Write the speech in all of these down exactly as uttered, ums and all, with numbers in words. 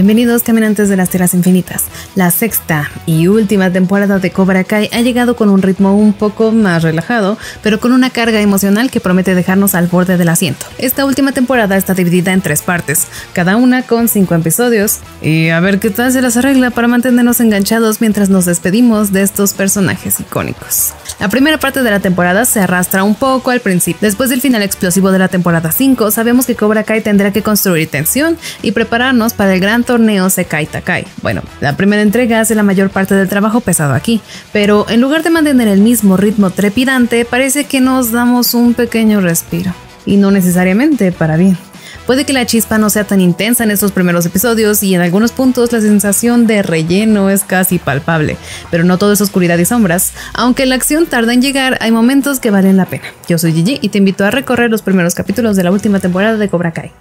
Bienvenidos caminantes de las tierras infinitas. La sexta y última temporada de Cobra Kai ha llegado con un ritmo un poco más relajado, pero con una carga emocional que promete dejarnos al borde del asiento. Esta última temporada está dividida en tres partes, cada una con cinco episodios, y a ver qué tal se las arregla para mantenernos enganchados mientras nos despedimos de estos personajes icónicos. La primera parte de la temporada se arrastra un poco al principio. Después del final explosivo de la temporada cinco, sabemos que Cobra Kai tendrá que construir tensión y prepararnos para el gran torneo Sekai Takai. Bueno, la primera entrega hace la mayor parte del trabajo pesado aquí, pero en lugar de mantener el mismo ritmo trepidante, parece que nos damos un pequeño respiro. Y no necesariamente para bien. Puede que la chispa no sea tan intensa en estos primeros episodios y en algunos puntos la sensación de relleno es casi palpable, pero no todo es oscuridad y sombras. Aunque la acción tarda en llegar, hay momentos que valen la pena. Yo soy Gigi y te invito a recorrer los primeros capítulos de la última temporada de Cobra Kai.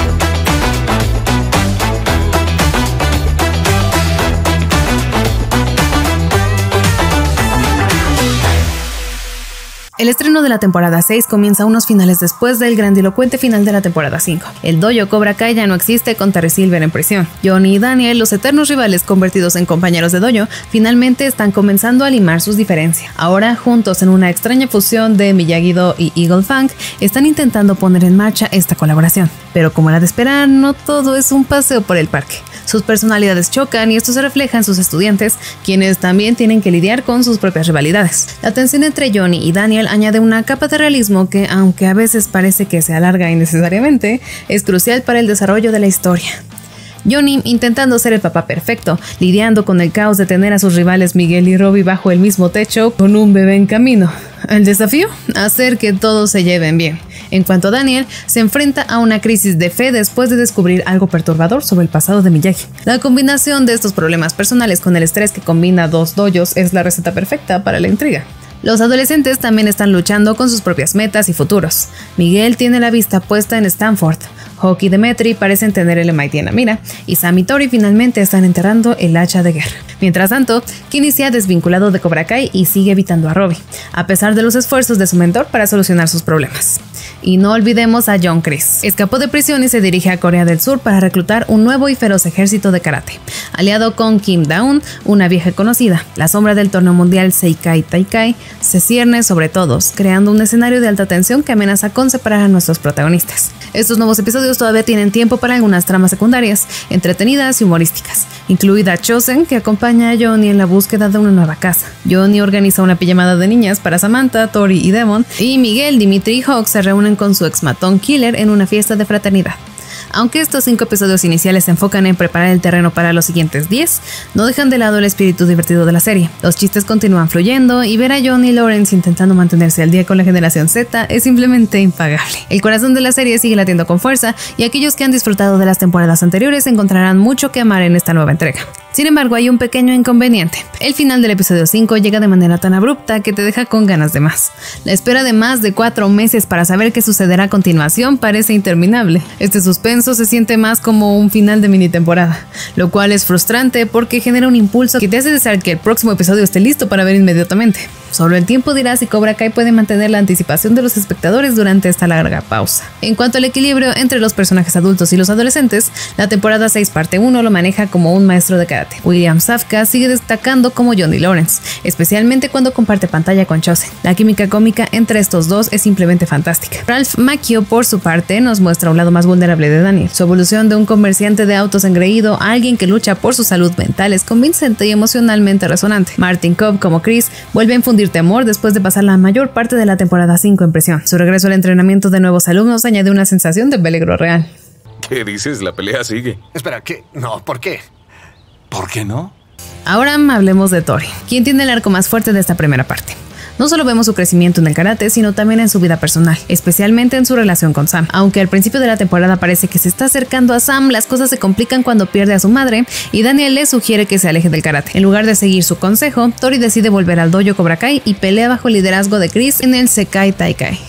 El estreno de la temporada seis comienza unos finales después del grandilocuente final de la temporada cinco. El dojo Cobra Kai ya no existe con Terry Silver en prisión. Johnny y Daniel, los eternos rivales convertidos en compañeros de dojo, finalmente están comenzando a limar sus diferencias. Ahora, juntos en una extraña fusión de Miyagi-Do y Eagle Fang, están intentando poner en marcha esta colaboración. Pero como era de esperar, no todo es un paseo por el parque. Sus personalidades chocan y esto se refleja en sus estudiantes, quienes también tienen que lidiar con sus propias rivalidades. La tensión entre Johnny y Daniel añade una capa de realismo que, aunque a veces parece que se alarga innecesariamente, es crucial para el desarrollo de la historia. Johnny intentando ser el papá perfecto, lidiando con el caos de tener a sus rivales Miguel y Robbie bajo el mismo techo con un bebé en camino. El desafío, hacer que todos se lleven bien. En cuanto a Daniel, se enfrenta a una crisis de fe después de descubrir algo perturbador sobre el pasado de Miyagi. La combinación de estos problemas personales con el estrés que combina dos dojos es la receta perfecta para la intriga. Los adolescentes también están luchando con sus propias metas y futuros. Miguel tiene la vista puesta en Stanford. Hawk y Demetri parecen tener el M I T en la mira, y Sam y Tori finalmente están enterrando el hacha de guerra. Mientras tanto, Kenny se ha desvinculado de Cobra Kai y sigue evitando a Robbie, a pesar de los esfuerzos de su mentor para solucionar sus problemas. Y no olvidemos a John Kreese. Escapó de prisión y se dirige a Corea del Sur para reclutar un nuevo y feroz ejército de karate. Aliado con Kim Daun, una vieja conocida, la sombra del torneo mundial Sekai Takai se cierne sobre todos, creando un escenario de alta tensión que amenaza con separar a nuestros protagonistas. Estos nuevos episodios todavía tienen tiempo para algunas tramas secundarias, entretenidas y humorísticas, incluida Chosen, que acompaña a Johnny en la búsqueda de una nueva casa. Johnny organiza una pijamada de niñas para Samantha, Tori y Devon, y Miguel, Dimitri y Hawk se reúnen con su ex matón Killer en una fiesta de fraternidad. Aunque estos cinco episodios iniciales se enfocan en preparar el terreno para los siguientes diez, no dejan de lado el espíritu divertido de la serie. Los chistes continúan fluyendo y ver a Johnny y Lawrence intentando mantenerse al día con la generación Z es simplemente impagable. El corazón de la serie sigue latiendo con fuerza y aquellos que han disfrutado de las temporadas anteriores encontrarán mucho que amar en esta nueva entrega. Sin embargo, hay un pequeño inconveniente. El final del episodio cinco llega de manera tan abrupta que te deja con ganas de más. La espera de más de cuatro meses para saber qué sucederá a continuación parece interminable. Este suspenso se siente más como un final de mini temporada, lo cual es frustrante porque genera un impulso que te hace desear que el próximo episodio esté listo para ver inmediatamente. Solo el tiempo dirá si Cobra Kai puede mantener la anticipación de los espectadores durante esta larga pausa. En cuanto al equilibrio entre los personajes adultos y los adolescentes, la temporada seis parte uno lo maneja como un maestro de karate. William Safka sigue destacando como Johnny Lawrence, especialmente cuando comparte pantalla con Chosen. La química cómica entre estos dos es simplemente fantástica. Ralph Macchio, por su parte, nos muestra un lado más vulnerable de Daniel. Su evolución de un comerciante de autos engreído a alguien que lucha por su salud mental es convincente y emocionalmente resonante. Martin Cobb, como Chris, vuelve a infundir temor después de pasar la mayor parte de la temporada cinco en prisión. Su regreso al entrenamiento de nuevos alumnos añade una sensación de peligro real. ¿Qué dices? La pelea sigue. Espera, ¿qué? No, ¿por qué? ¿Por qué no? Ahora hablemos de Tori, quien tiene el arco más fuerte de esta primera parte. No solo vemos su crecimiento en el karate, sino también en su vida personal, especialmente en su relación con Sam. Aunque al principio de la temporada parece que se está acercando a Sam, las cosas se complican cuando pierde a su madre y Daniel le sugiere que se aleje del karate. En lugar de seguir su consejo, Tori decide volver al dojo Cobra Kai y pelea bajo el liderazgo de Chris en el Sekai Takai.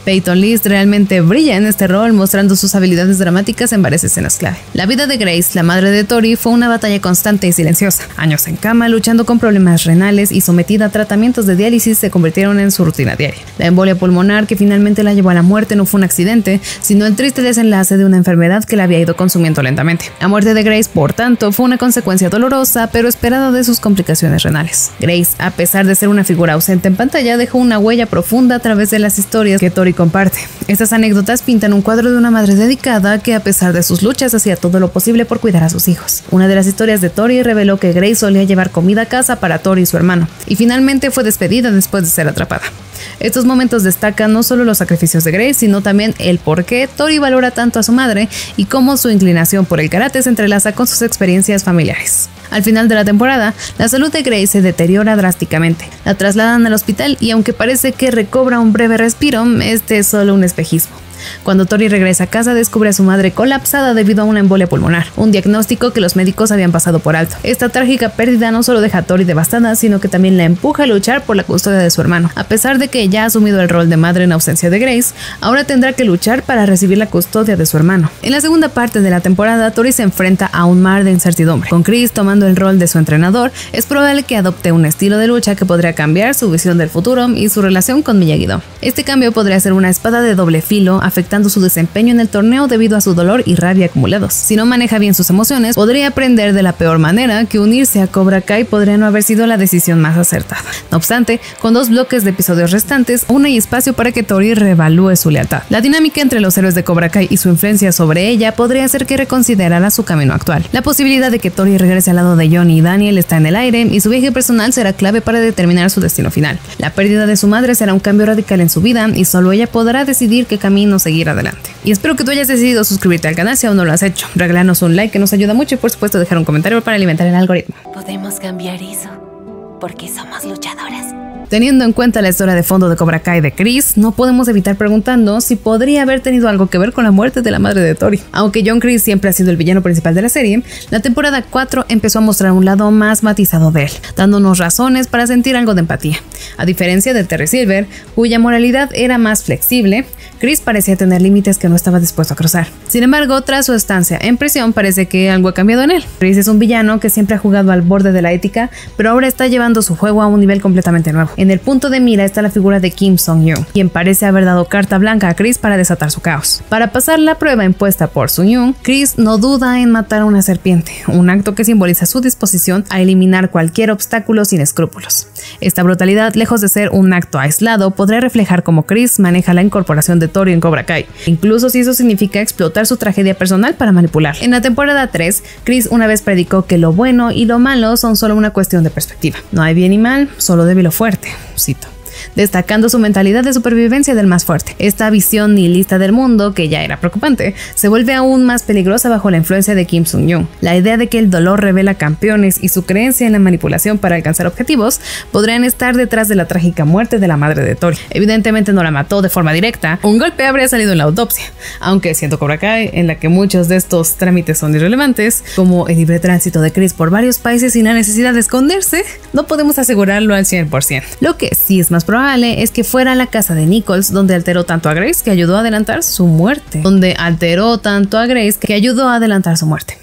Peyton List realmente brilla en este rol, mostrando sus habilidades dramáticas en varias escenas clave. La vida de Grace, la madre de Tori, fue una batalla constante y silenciosa. Años en cama, luchando con problemas renales y sometida a tratamientos de diálisis se convirtieron en su rutina diaria. La embolia pulmonar que finalmente la llevó a la muerte no fue un accidente, sino el triste desenlace de una enfermedad que la había ido consumiendo lentamente. La muerte de Grace, por tanto, fue una consecuencia dolorosa pero esperada de sus complicaciones renales. Grace, a pesar de ser una figura ausente en pantalla, dejó una huella profunda a través de las historias que Tori comparte. Estas anécdotas pintan un cuadro de una madre dedicada que, a pesar de sus luchas, hacía todo lo posible por cuidar a sus hijos. Una de las historias de Tori reveló que Grace solía llevar comida a casa para Tori y su hermano, y finalmente fue despedida después de ser atrapada. Estos momentos destacan no solo los sacrificios de Grace, sino también el por qué Tori valora tanto a su madre y cómo su inclinación por el karate se entrelaza con sus experiencias familiares. Al final de la temporada, la salud de Grace se deteriora drásticamente. La trasladan al hospital y aunque parece que recobra un breve respiro, este es solo un espejismo. Cuando Tori regresa a casa, descubre a su madre colapsada debido a una embolia pulmonar, un diagnóstico que los médicos habían pasado por alto. Esta trágica pérdida no solo deja a Tori devastada, sino que también la empuja a luchar por la custodia de su hermano. A pesar de que ya ha asumido el rol de madre en ausencia de Grace, ahora tendrá que luchar para recibir la custodia de su hermano. En la segunda parte de la temporada, Tori se enfrenta a un mar de incertidumbre. Con Chris tomando el rol de su entrenador, es probable que adopte un estilo de lucha que podría cambiar su visión del futuro y su relación con Miyagi-Do. Este cambio podría ser una espada de doble filo, afectando su desempeño en el torneo debido a su dolor y rabia acumulados. Si no maneja bien sus emociones, podría aprender de la peor manera que unirse a Cobra Kai podría no haber sido la decisión más acertada. No obstante, con dos bloques de episodios restantes, aún hay espacio para que Tori reevalúe su lealtad. La dinámica entre los héroes de Cobra Kai y su influencia sobre ella podría hacer que reconsiderara su camino actual. La posibilidad de que Tori regrese al lado de Johnny y Daniel está en el aire, y su viaje personal será clave para determinar su destino final. La pérdida de su madre será un cambio radical en su vida, y solo ella podrá decidir qué camino seguir adelante. Y espero que tú hayas decidido suscribirte al canal si aún no lo has hecho. Regálanos un like que nos ayuda mucho y por supuesto dejar un comentario para alimentar el algoritmo. Podemos cambiar eso, porque somos luchadoras. Teniendo en cuenta la historia de fondo de Cobra Kai de Chris, no podemos evitar preguntarnos si podría haber tenido algo que ver con la muerte de la madre de Tori. Aunque John Chris siempre ha sido el villano principal de la serie, la temporada cuatro empezó a mostrar un lado más matizado de él, dándonos razones para sentir algo de empatía. A diferencia de Terry Silver, cuya moralidad era más flexible, Chris parecía tener límites que no estaba dispuesto a cruzar. Sin embargo, tras su estancia en prisión, parece que algo ha cambiado en él. Chris es un villano que siempre ha jugado al borde de la ética, pero ahora está llevando su juego a un nivel completamente nuevo. En el punto de mira está la figura de Kim Sung-yoon, quien parece haber dado carta blanca a Chris para desatar su caos. Para pasar la prueba impuesta por Sung-yoon, Chris no duda en matar a una serpiente, un acto que simboliza su disposición a eliminar cualquier obstáculo sin escrúpulos. Esta brutalidad, lejos de ser un acto aislado, podría reflejar cómo Chris maneja la incorporación de Tori en Cobra Kai, incluso si eso significa explotar su tragedia personal para manipular. En la temporada tres, Chris una vez predicó que lo bueno y lo malo son solo una cuestión de perspectiva. No hay bien y mal, solo débil o fuerte. Cito. Destacando su mentalidad de supervivencia del más fuerte. Esta visión nihilista del mundo, que ya era preocupante, se vuelve aún más peligrosa bajo la influencia de Kim Sung-yoon. La idea de que el dolor revela campeones y su creencia en la manipulación para alcanzar objetivos podrían estar detrás de la trágica muerte de la madre de Tori. Evidentemente no la mató de forma directa, un golpe habría salido en la autopsia, aunque siendo Cobra Kai, en la que muchos de estos trámites son irrelevantes, como el libre tránsito de Chris por varios países sin la necesidad de esconderse, no podemos asegurarlo al cien por ciento. Lo que sí es más probable es que fuera a la casa de Nichols, donde alteró tanto a Grace que ayudó a adelantar su muerte. Donde alteró tanto a Grace que ayudó a adelantar su muerte.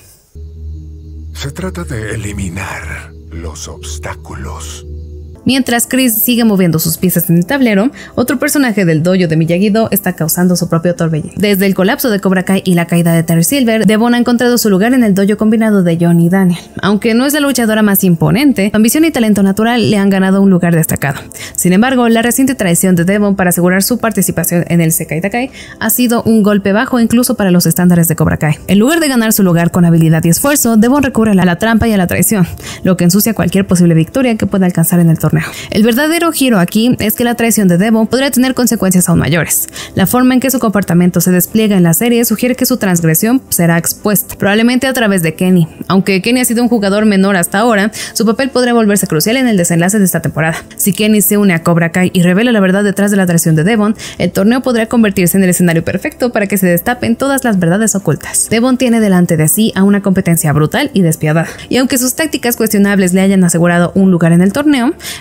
Se trata de eliminar los obstáculos. Mientras Chris sigue moviendo sus piezas en el tablero, otro personaje del dojo de Miyagi-Do está causando su propio torbellino. Desde el colapso de Cobra Kai y la caída de Terry Silver, Devon ha encontrado su lugar en el dojo combinado de Johnny y Daniel. Aunque no es la luchadora más imponente, su ambición y talento natural le han ganado un lugar destacado. Sin embargo, la reciente traición de Devon para asegurar su participación en el Sekai Takai ha sido un golpe bajo incluso para los estándares de Cobra Kai. En lugar de ganar su lugar con habilidad y esfuerzo, Devon recurre a la trampa y a la traición, lo que ensucia cualquier posible victoria que pueda alcanzar en el torneo. El verdadero giro aquí es que la traición de Devon podría tener consecuencias aún mayores. La forma en que su comportamiento se despliega en la serie sugiere que su transgresión será expuesta, probablemente a través de Kenny. Aunque Kenny ha sido un jugador menor hasta ahora, su papel podría volverse crucial en el desenlace de esta temporada. Si Kenny se une a Cobra Kai y revela la verdad detrás de la traición de Devon, el torneo podría convertirse en el escenario perfecto para que se destapen todas las verdades ocultas. Devon tiene delante de sí a una competencia brutal y despiadada, y aunque sus tácticas cuestionables le hayan asegurado un lugar en el torneo,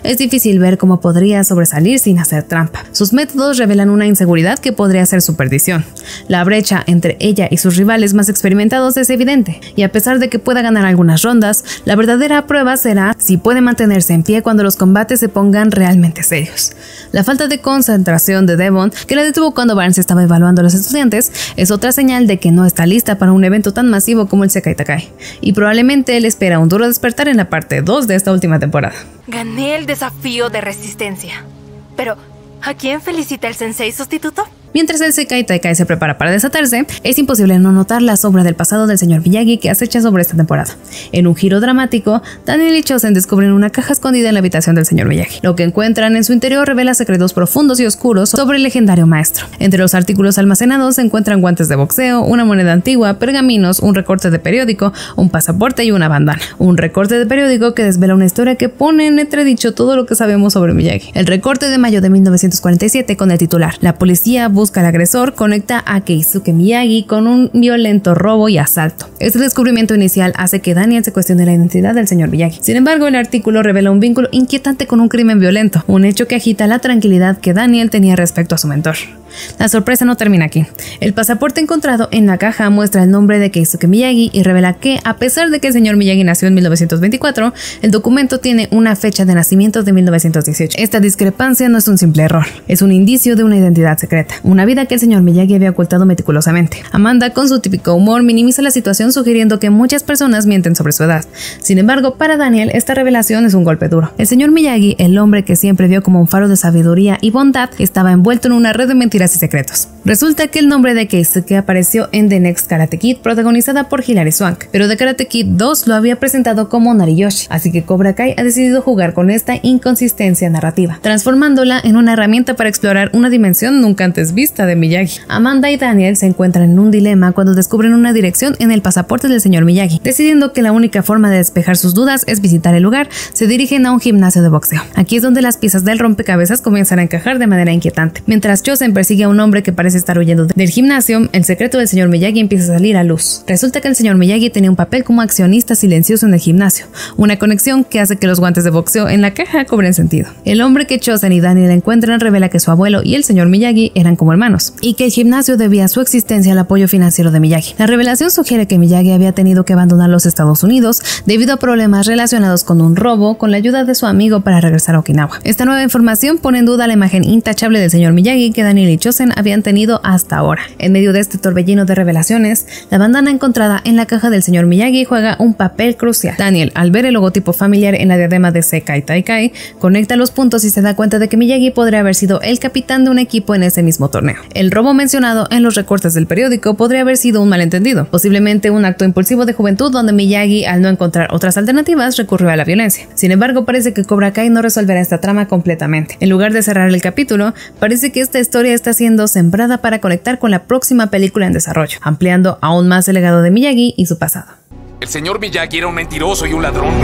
es difícil ver cómo podría sobresalir sin hacer trampa. Sus métodos revelan una inseguridad que podría ser su perdición. La brecha entre ella y sus rivales más experimentados es evidente, y a pesar de que pueda ganar algunas rondas, la verdadera prueba será si puede mantenerse en pie cuando los combates se pongan realmente serios. La falta de concentración de Devon, que la detuvo cuando Barnes estaba evaluando a los estudiantes, es otra señal de que no está lista para un evento tan masivo como el Sekai Takai, y probablemente le espera un duro despertar en la parte dos de esta última temporada. Gané el desafío de resistencia. Pero, ¿a quién felicita el sensei sustituto? Mientras el Sekai Taikai se prepara para desatarse, es imposible no notar la sombra del pasado del señor Miyagi que acecha sobre esta temporada. En un giro dramático, Daniel y Chosen descubren una caja escondida en la habitación del señor Miyagi. Lo que encuentran en su interior revela secretos profundos y oscuros sobre el legendario maestro. Entre los artículos almacenados se encuentran guantes de boxeo, una moneda antigua, pergaminos, un recorte de periódico, un pasaporte y una bandana. Un recorte de periódico que desvela una historia que pone en entredicho todo lo que sabemos sobre Miyagi. El recorte de mayo de mil novecientos cuarenta y siete con el titular "La policía busca al agresor" conecta a Keisuke Miyagi con un violento robo y asalto. Este descubrimiento inicial hace que Daniel se cuestione la identidad del señor Miyagi. Sin embargo, el artículo revela un vínculo inquietante con un crimen violento, un hecho que agita la tranquilidad que Daniel tenía respecto a su mentor. La sorpresa no termina aquí. El pasaporte encontrado en la caja muestra el nombre de Keisuke Miyagi y revela que, a pesar de que el señor Miyagi nació en mil novecientos veinticuatro, el documento tiene una fecha de nacimiento de mil novecientos dieciocho. Esta discrepancia no es un simple error, es un indicio de una identidad secreta, una vida que el señor Miyagi había ocultado meticulosamente. Amanda, con su típico humor, minimiza la situación sugiriendo que muchas personas mienten sobre su edad. Sin embargo, para Daniel, esta revelación es un golpe duro. El señor Miyagi, el hombre que siempre vio como un faro de sabiduría y bondad, estaba envuelto en una red de mentiras y secretos. Resulta que el nombre de Keisuke apareció en The Next Karate Kid, protagonizada por Hilary Swank, pero The Karate Kid dos lo había presentado como Nariyoshi, así que Cobra Kai ha decidido jugar con esta inconsistencia narrativa, transformándola en una herramienta para explorar una dimensión nunca antes vista de Miyagi. Amanda y Daniel se encuentran en un dilema cuando descubren una dirección en el pasaporte del señor Miyagi. Decidiendo que la única forma de despejar sus dudas es visitar el lugar, se dirigen a un gimnasio de boxeo. Aquí es donde las piezas del rompecabezas comienzan a encajar de manera inquietante. Mientras Chosen persigue a un hombre que parece estar huyendo del gimnasio, el secreto del señor Miyagi empieza a salir a luz. Resulta que el señor Miyagi tenía un papel como accionista silencioso en el gimnasio, una conexión que hace que los guantes de boxeo en la caja cobren sentido. El hombre que Chosen y Daniel encuentran revela que su abuelo y el señor Miyagi eran como hermanos, y que el gimnasio debía su existencia al apoyo financiero de Miyagi. La revelación sugiere que Miyagi había tenido que abandonar los Estados Unidos debido a problemas relacionados con un robo con la ayuda de su amigo para regresar a Okinawa. Esta nueva información pone en duda la imagen intachable del señor Miyagi que Daniel y Chosen habían tenido hasta ahora. En medio de este torbellino de revelaciones, la bandana encontrada en la caja del señor Miyagi juega un papel crucial. Daniel, al ver el logotipo familiar en la diadema de Sekai Taikai, conecta los puntos y se da cuenta de que Miyagi podría haber sido el capitán de un equipo en ese mismo torneo. El robo mencionado en los recortes del periódico podría haber sido un malentendido, posiblemente un acto impulsivo de juventud donde Miyagi, al no encontrar otras alternativas, recurrió a la violencia. Sin embargo, parece que Cobra Kai no resolverá esta trama completamente. En lugar de cerrar el capítulo, parece que esta historia está siendo sembrada para conectar con la próxima película en desarrollo, ampliando aún más el legado de Miyagi y su pasado. El señor Miyagi era un mentiroso y un ladrón.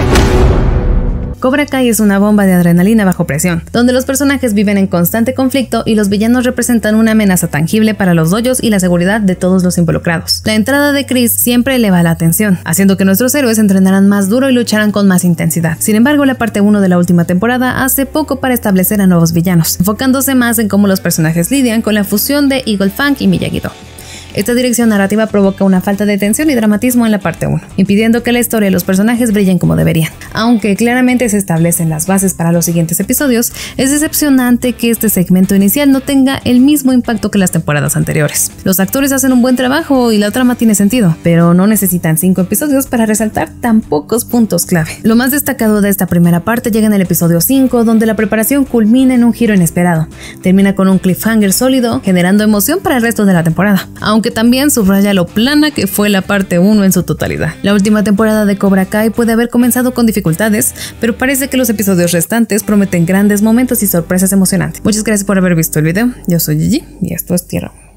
Cobra Kai es una bomba de adrenalina bajo presión, donde los personajes viven en constante conflicto y los villanos representan una amenaza tangible para los dojos y la seguridad de todos los involucrados. La entrada de Chris siempre eleva la atención, haciendo que nuestros héroes entrenaran más duro y lucharán con más intensidad. Sin embargo, la parte uno de la última temporada hace poco para establecer a nuevos villanos, enfocándose más en cómo los personajes lidian con la fusión de Eagle Fang y Miyagi-Do. Esta dirección narrativa provoca una falta de tensión y dramatismo en la parte uno, impidiendo que la historia y los personajes brillen como deberían. Aunque claramente se establecen las bases para los siguientes episodios, es decepcionante que este segmento inicial no tenga el mismo impacto que las temporadas anteriores. Los actores hacen un buen trabajo y la trama tiene sentido, pero no necesitan cinco episodios para resaltar tan pocos puntos clave. Lo más destacado de esta primera parte llega en el episodio cinco, donde la preparación culmina en un giro inesperado. Termina con un cliffhanger sólido, generando emoción para el resto de la temporada, aunque también subraya lo plana que fue la parte uno en su totalidad. La última temporada de Cobra Kai puede haber comenzado con dificultades, pero parece que los episodios restantes prometen grandes momentos y sorpresas emocionantes. Muchas gracias por haber visto el video. Yo soy Gigi y esto es Tierra.